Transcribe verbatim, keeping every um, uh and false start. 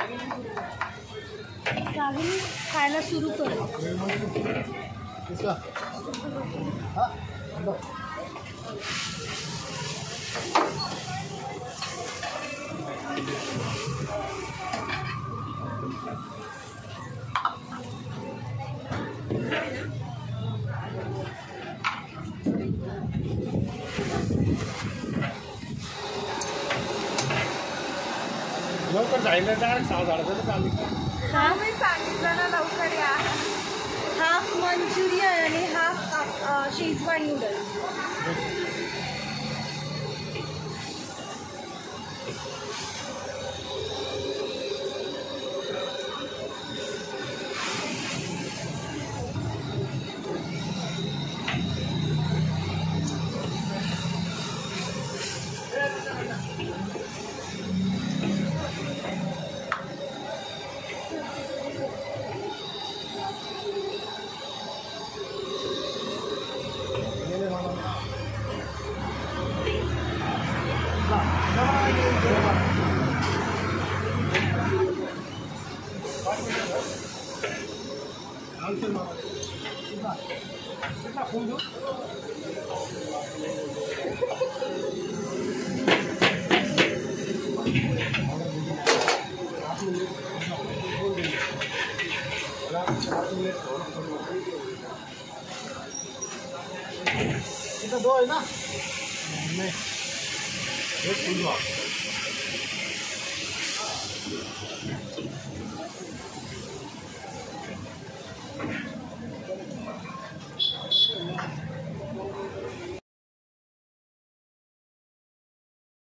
साहिल खायला सुरू कर. लवकर जायला डायरेक्ट सहा झाडाचं चालू. हा मी सांगितलं ना लवकर या. हाफ मंचुरियन आणि हाफ शेजवान नूडल्स. इतना दो है ना नहीं एक फूल